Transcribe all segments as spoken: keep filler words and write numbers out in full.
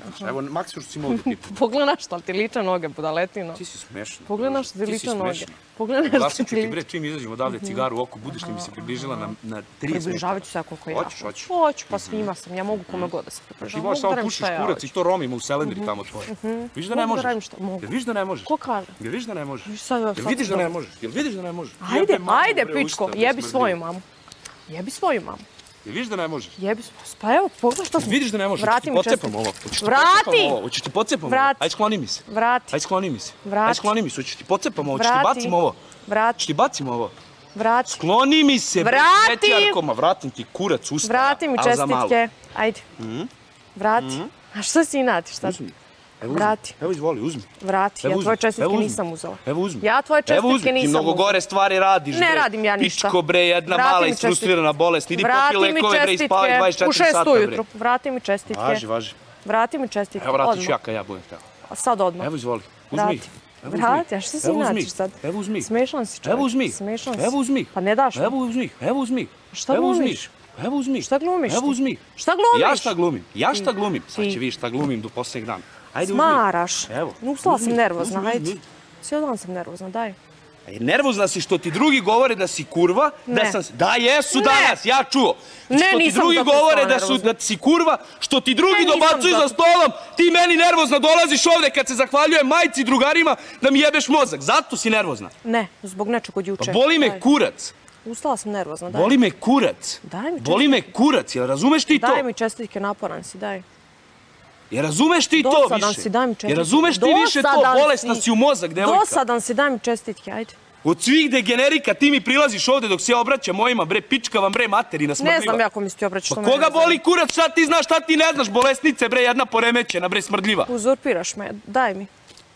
pipneš. Evo, maksimum što si mogu da pipneš. Pogledaj šta ti liče noge, budaletino. Ti si smešna. Pogledaj šta ti liče noge. Pogledaj šta ti liče. Bre, čim izađemo odavde cigaru u oko, budeš li mi se približila na trideset metara? Približavat ću se koliko ja. Hoćeš, hoćeš. Hoću, pa svima sam. Ja mogu kome god da se približavam. Ti možeš samo pušiš kurac i to romimo u selendri tamo tvoje. Viš da ne možeš? Jel viš da ne možeš? Ko kaže? Jel viš da ne možeš? Jel vidiš da ne možeš? Jel vidiš da ne možeš? Ajde, ajde, pičko, jebi svoju mamu. Jebi svoju mamu. Jel vidiš da ne možeš? Jebi svoju. Pa evo, pogledaj što sam. Vidiš da ne možeš? Vrati mi česticu. Vrati! Hoćeš ti pocepam ovo? Vrati. Ajde skloni mi se. Vrati. Ajde skloni mi se. Vrati. Ajde skloni mi se. Hoćeš ti pocepam ovo? Hoćeš ti bacim ovo? Vrati. Hoćeš ti bacim ovo? Vrati. Skloni mi se. Vrati! Ma vratim ti kurac usta. Vrati mi čestitke. Ajde. Vrati. A što si inati? Šta? Vrati. Evo izvoli, uzmi. Vrati, ja tvoje čestitke nisam uzela. Evo uzmi. Ja tvoje čestitke nisam uzela. Ti mnogo gore stvari radiš. Ne radim ja ništa. Pičko bre, jedna mala isfrustrirana bolest. Idi popi lekove bre i spavaj dvadeset četiri sata bre. U šest ujutru. Vrati mi čestitke. Važi, važi. Vrati mi čestitke. Evo vratiš ja kad ja budem htjela. A sad odmah. Evo izvoli, uzmi ih. Vrati, a što si inačiš sad? Evo uzmi ih. Smešan si čovjek. Evo uzmi ih. Smešan si. Evo uzmi ih. Pa ne daš mi. Evo uzmi ih. Evo uzmi ih. Šta glumiš? Evo uzmi. Šta glumiš ti? Evo uzmi. Šta glumiš? Ja šta glumim? Ja šta glumim? Sad će vidjeti šta glumim do posljednjeg dana. Ajde uzmi. Smaraš. Evo. Ustala sam nervozna, hajde. Cijel dan sam nervozna, daj. Nervozna si što ti drugi govore da si kurva, da sam... Da, jesu danas, ja čuo. Što ti drugi govore da si kurva, što ti drugi dobacuju za stolom, ti meni nervozna dolaziš ovdje kad se zahvaljujem majci i drugarima da mi jebeš mozak. Zato si nervozna. Ne, zbog nečeg od juče. Pa boli me kurac. Ustala sam nervozna, daj. Boli me kurac. Daj mi čestitke. Boli me kurac, jel razumeš ti to? Daj mi čestitke, naporan si, daj. Jer razumeš ti to više? Dosadan si, daj mi čestitke. Jer razumeš ti više to? Bolesna si u mozak, devojka. Dosadan si, daj mi čestitke, ajde. Od svih degenerika ti mi prilaziš ovdje dok se ja obraćam mojima, bre, pička vam, bre, materina smrdljiva. Ne znam ja ko mi se ti obraćaš. Pa koga boli kurac, šta ti znaš, šta ti ne znaš, bolesnice, bre, jedna poremećena, bre, smrdljiva. Uzurpiraš me, daj mi.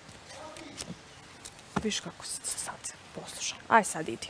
Viš kako se sad se poslušam. Aj sad idi.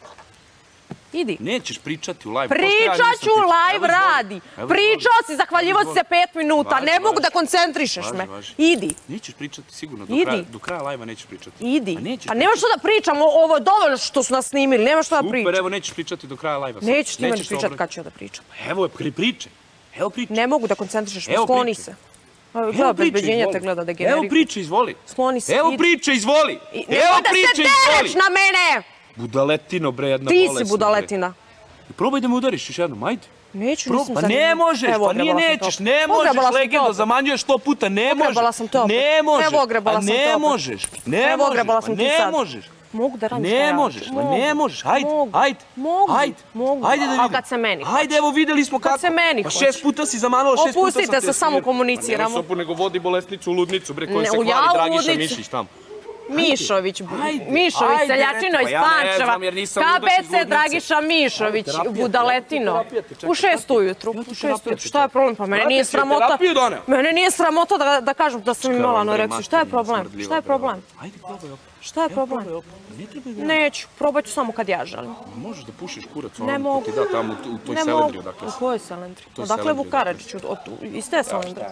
Idi. Nećeš pričati u live. Pričat ću, live radi. Pričao si, zahvaljivo si se pet minuta. Ne mogu da koncentrišeš me. Idi. Nećeš pričati sigurno. Do kraja live-a nećeš pričati. Idi. A nema što da pričam, ovo je dovoljno što su nas snimili. Nema što da pričam. Super, evo nećeš pričati do kraja live-a. Nećeš ti meni pričati kad ću da pričam. Evo je, priče. Evo priče. Ne mogu da koncentrišeš me, skloni se. Gleda, bezbeđenje te gleda da generika. Evo priče, izvoli. Skloni se. Evo priče, izvoli. Evo priče, izvoli. Nemoj da se dereš na mene! Budaletino, bre, jedna bolesna. Ti si budaletina. Probaj da me udariš još jednom, ajde. Neću, nisam sad... Pa ne možeš, pa nije nećeš, ne možeš, legendo, zamanjuješ sto puta, ne možeš. Ogrebala sam te opet. Ne možeš, Evo, ogrebala sam te opet. Ne možeš, ne možeš, ne možeš. Mogu da radim šta ja. Ne možeš, ma ne možeš, ajde, ajde. Mogu, mogu, ajde da vidim. ali kad se meni hoće. Ajde, evo videli smo kako. Kad se meni hoće. Pa šest puta si zamanula, šest puta sam te... Opustite se, samo komuniciramo. Pa nego vodi bolesnicu u ludnicu, bre, koji se hvali Dragiša Mišić tamo. Mišović, Mišović, seljačino iz Pančeva, K B C Dragiša Mišović, budaletino, u šest ujutru, u šest ujutru, šta je problem, pa mene nije sramota, mene nije sramota da kažem da sam imala anoreksiju, šta je problem, šta je problem, šta je problem, neću, probat ću samo kad ja želim. Možeš da pušiš kurac onom ko ti da tamo u toj selendri odakle si. U kojoj selendri? Odakle Vuk Karadžić, iz te selendri.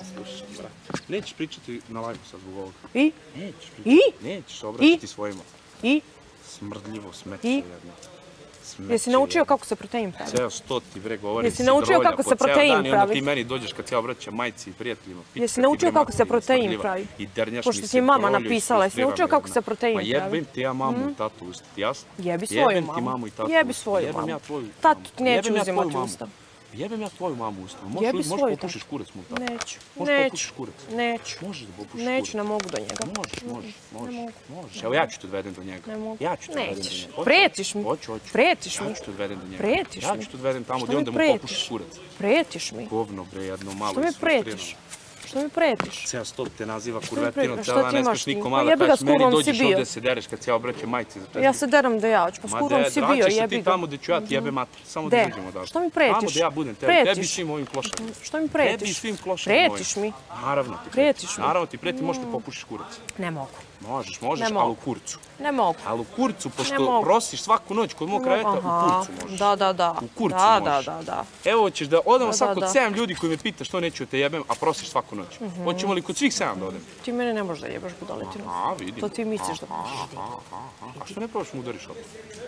Nećeš pričati na live sad zbog ovoga. I? Nećeš pričati. I? Nećeš se obraćati svojima. I? Smrdljivo smeće jedno. Jesi naučio kako se protein pravi? Ceo sto ti bre govorim si drolja po ceo dan i onda ti meni dođeš kad se ja obraćam majci i prijateljima. Jesi naučio kako se protein pravi? I dernjaš mi se pošto ti mama napisala, jesi naučio kako se protein pravi? Ma jebem ti ja mamu i tatu ustati, jasno? Jebi svoju mamu. Jebi svoju mamu. Tatu neću uzimati ustav. Jebem ja tvoju mamu ustavom. Možeš popušiš kurac mu tako? Neću. Možeš popušiš kurac? Neću. Možeš da popušiš kurac? Neću, ne mogu do njega. Možeš, možeš, možeš. Možeš. Evo ja ću te odvedem do njega. Ne mogu. Ja ću te odvedem do Nećeš. njega. Pretiš mi. Hoću, hoću. Pretiš mi. Ja ću te odvedem do njega. Pretiš mi. Ja ću te odvedem tamo gdje onda mu popušiš kurac. Pretiš mi. Govno bre, jedno malo. Što mi pretiš? Što mi pretiš? Ceo stop te naziva kurvetinom, ceo dan ne smiješ nikom malo da kažeš meni dođeš ovdje se dereš kad se ja obraćam majci za čestitke. Ja se deram da ja hoću, pa skurom si bio, jebi ga. Vraćaš se ti tamo gdje ću ja ti jebe mater, samo da izađemo odavde. Što mi pretiš? Tamo gdje ja budem tebi, tebi svim ovim klošama. Što mi pretiš? Tebi svim klošama mojim. Pretiš mi? Naravno ti pretiš. Naravno ti preti, možeš ti popušiš kurac. Ne mogu. Možeš, možeš, ali u kurcu. Ne mogu. Ali u kurcu, pošto prosiš svaku noć kod mog kreveta, u kurcu možeš. Da, da, da. U kurcu možeš. Da, da, da. Evo ćeš da odemo sad kod sedam ljudi koji me pita što neću da te jebem, a prosiš svaku noć. Hoćemo li kod svih sedam da odem? Ti mene ne možeš da jebaš budaletinu. A, vidim. To ti misliš da možeš. A što ne probaš mu udariš opet?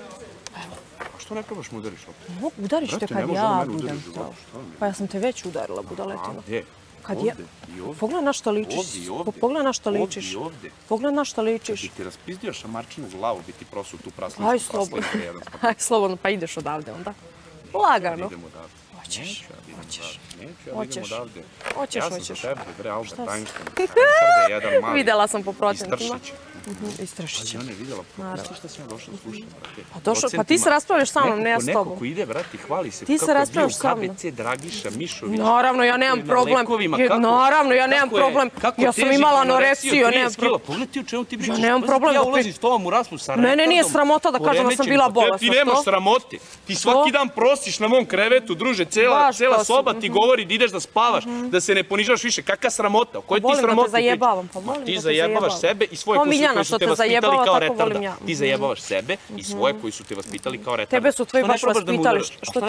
A što ne probaš mu udariš opet? Mogu udariš te kad ja budem to. Pa ja sam te već udarila budaletinu. Gdje? ovde i ovde. Pogledaj na što ličiš. Ovde i ovde. Pogledaj na što ličiš. Ovde i ovde. Pogledaj na što ličiš. Kad bi ti raspizdio šamarčinu glavu, bi ti prosu tu praslicu. Aj, slobodno. Aj, slobodno, pa ideš odavde onda. Lagano. Idemo odavde. Hoćeš, hoćeš. Neću ja da idem odavde. Hoćeš, ja hoćeš. Ja sam za tebe, bre, Albert Einstein. Sada jedan mali. Videla sam po procentima. Istrašit će. Ali ona je videla, pusti šta sam ja došao slušati, brate. Pa ti se raspravljaš sa mnom, ne ja s tobom. Neko ko ide, brate, hvali se ti se raspravljaš sa mnom. K B C Dragiša Mišović. Naravno, ja nemam problem. Naravno, ja nemam problem. Ja sam imala anoreksiju, ja nemam problem. Pogledaj ti u čemu ti pričaš. Ja nemam problem. Ja ulazim s tobom u raspravu sa retardom. Mene nije sramota da kažem da sam bila bolesna. Ti nemaš sramote. Ti svaki dan prosiš na mom krevetu, druže, cela soba ti govori da ideš da spavaš, da se ne ponižavaš više. Kakva sramota? Koje ti sramote pričaš? Ti zajebavaš sebe i svoje koji su te vaspitali kao retarda. Ti zajebavaš sebe i svoje koji su te vaspitali kao retarda. Tebe su tvoji baš vaspitali.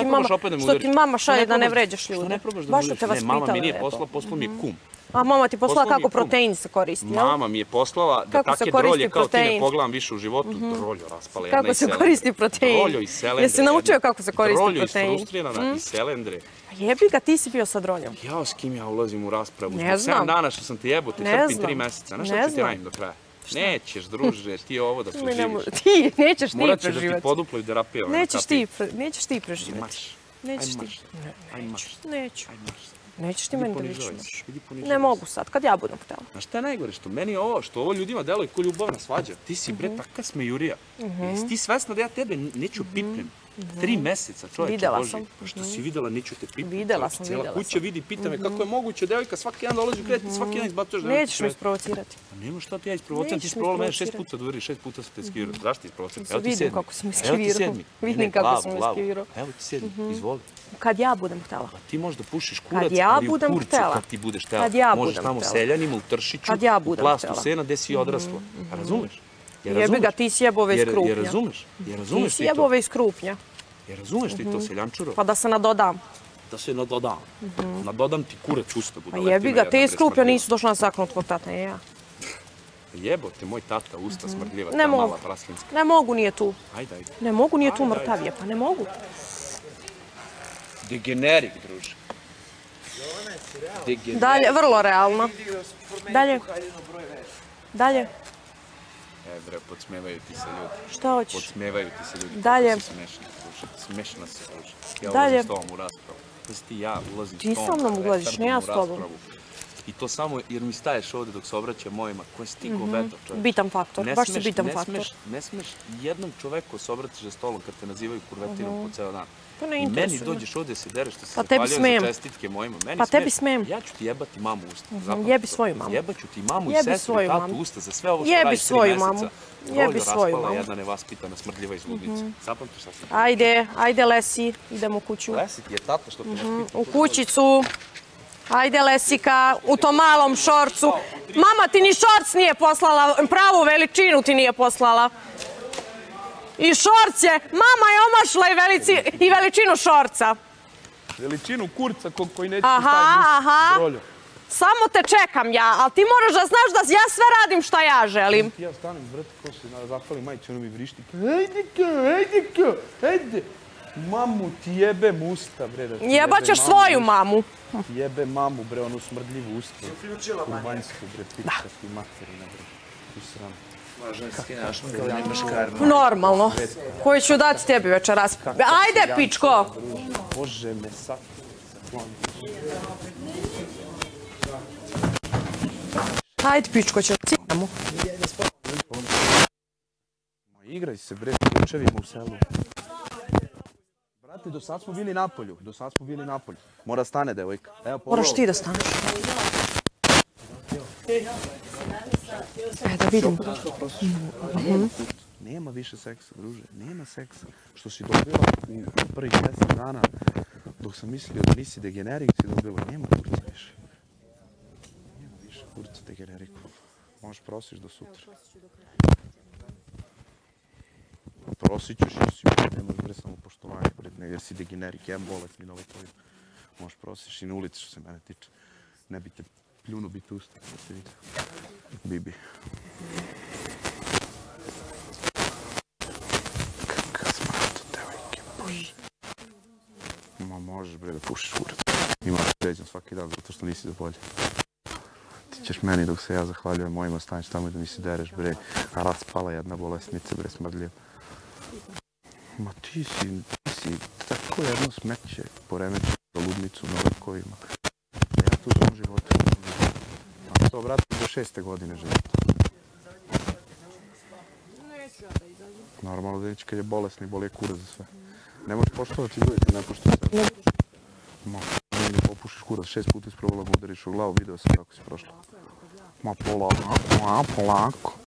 Što ti mama šalje da ne vređaš ljude. Što ne probaš da baš mu te udariš? Ne, mama mi vaspitala. nije poslala, poslala mi je kum. A mama ti poslala kako protein se koristi, jel? Mama mi je poslala da take drolje kao ti ne pogledam više u životu. Droljo raspala jedna kako iz se selendre. koristi protein? Droljo iz selendre. Jesi naučio kako se koristi protein? Droljo isfrustrirana iz selendre. Jebi ga, ti si bio sa droljom. Jao, s kim ja ulazim u raspravu? Ne znam. sedam dana što sam te jebo, te trpim tri meseca. Znaš šta ću ti radim do kraja? Nećeš, druže, ti ovo da preživiš. Ti, nećeš ti Morat ću da ti preživjeti. poduplaju terapiju. Nećeš ti, nećeš ti preživjeti. Marš. Nećeš ti. Aj marš. Neću. Aj marš. Nećeš ti meni da Ponižavaj ličniš. se, idi ponižavaj Ne se. mogu sad, kad ja budem htjela. Znaš šta je najgore? Što meni je ovo, što ovo ljudima deluje ko ljubavna svađa. Ti si bre taka smejurija. Jesi ti svesna da ja tebe neću pipnem? Tri meseca, čovječe Videla Boži. sam. Što si videla, neću te pipnem. Videla sam, Cijela videla kuća sam. vidi, pita me kako je moguće, devojka svaki dan dolazi u krevet i svaki dan izbacuješ devojku. Nećeš me isprovocirati. Pa nema šta ti ja isprovociram, ti Nećeš me isprovala mene šest isprovocirati. puta da uveri, šest puta sam te eskirao. Zašto ti isprovociram? Sad vidim kako sam Evo ti eskivirao. sedmi. Vidim Ne, kako lavu, sam lavu. eskivirao. Evo ti sedmi, izvoli. Kad ja budem htjela. Pa ti možeš da pušiš kurac, Kad ja ali u budem kurcu htela. kad ti budeš htela. Kad ja Možeš budem tamo u htela. Seljanima, u Tršiću, Kad ja u budem plastu htela. sena gde si odrasla. Razumeš? Jer Jebi ga, razumeš? ti si jebove iz Jer- Krupnja. Jer razumeš? Jer Ti razumeš si ti to? jebove iz Krupnja. Jer razumeš ti to, seljančuro? Pa da se nadodam. Da se nadodam. Nadodam ti kurac usta, Pa budaletina jebi ga, jedna, te iz bre, Krupnja smrdljiva. nisu došla na zakon od tvog tata, ne ja. Jebote, moj tata, usta smrdljiva, Ne ta mogu. mala praslinska. Ne mogu, nije tu. Ajde, ajde. Ne mogu, nije tu Ajde, mrtav je, pa ne mogu. Degenerik, druže. Degenerik. Dalje, vrlo realno. Dalje. Dalje. E, bre, podsmevaju ti se ljudi. Šta hoćeš? Podsmevaju ti se ljudi. Dalje. Kako si smešna, druže. Smešna si, druže. Ja Dalje. ulazim s tobom u raspravu. Da si ti ja ulazim s Ti tobom. sa mnom u ulaziš, ne ja retardnu s tobom. raspravu. I to samo jer mi staješ ovde dok se obraća mojima. Ko si ti govedo, čovječ? Bitan faktor, Ne baš si smeš- bitan ne faktor. smeš- Ne smeš jednom čoveku se obratiš za stolom kad te nazivaju kurvetinom po ceo dan. To ne I meni interesuje me. dođeš ovde se dereš što se Pa tebi zahvaljujem smem. za čestitke mojima. Meni Pa tebi smem. smem. Ja ću ti jebati mamu usta. zapamti jebi to. svoju mamu. Jebaću ti mamu i Jebi sestru i svoju tatu mamu. usta za sve ovo što Jebi radiš tri svoju meseca. mamu. Roljo Jebi svoju raspala, mamu. jedna nevaspitana, smrdljiva iz ludnice. Zapamtiš šta sam. Ajde, ajde Lesi, idemo u kuću. Lesi ti je tata što te ne pita. U kućicu. Ajde Lesika, u tom malom šorcu. Mama ti ni šorc nije poslala, pravu veličinu ti nije poslala. I šorc je, mama je omašla i, velici, i veličinu šorca. Veličinu kurca ko- koji neće Aha, aha. Roljo. Samo te čekam ja, ali ti moraš da znaš da ja sve radim šta ja želim. Ja stanem, brate, ko se na- zahvali majci, ono mi vrišti. Ajde ka, ajde ka, ajde. Mamu ti jebem usta, bre. Da ti Jebaćeš jebem svoju mamu. mamu. Ti jebe mamu, bre, onu smrdljivu usta. Kurbansku, bre, pička ti materina, bre. Tu sram. Ženski naš, nemaš karma. Normalno. Koju ću dati tebi večeras. Ajde, pičko. Bože me sakri. Ajde, pičko, ću cijemu. Ma igraj se, bre, ključevima u selu. Brate, do sad smo bili napolju, do sad smo bili napolju. Mora stane, devojka. Evo, pogledaj. Moraš ti da staneš. E, da vidim. Nema više seksa, druže, nema seksa. Što si dobila u prvih deset dana, dok sam mislio da nisi degenerik, si dobila, nema kurca više. Nema više kurca degeneriku. Možeš prosiš do sutra. Prosit ćeš jer si, nemaš bre samo poštovanje, bre, ne, jer si degenerik, jedan bolest mi novi tvoj. Možeš prosiš i na ulici što se mene tiče. Ne bi te pljuno bi te usta, da te vidio. Bibi. Kakav smrto, devojke, bože. Ma možeš bre da pušiš kurac. Ima pređem svaki dan zato što nisi za bolje. Ti ćeš meni dok se ja zahvaljujem mojima stanješ tamo da mi se dereš, bre. A raspala jedna bolesnica, bre, smrdljiv. Ma ti si, ti si tako jedno smeće poremećeno za ludnicu na vrkovima. Ja tu u svom životu. A to, brate, do šeste godine života. Normalno da neće kad je bolesni, boli je kurac za sve. Ne možeš poštovati ljudi, ne poštuje sebe. Ma, ne popušiš kurac, šest puta isprobala mu udariš u glavu, video sam kako si prošla. Ma polako, ma polako.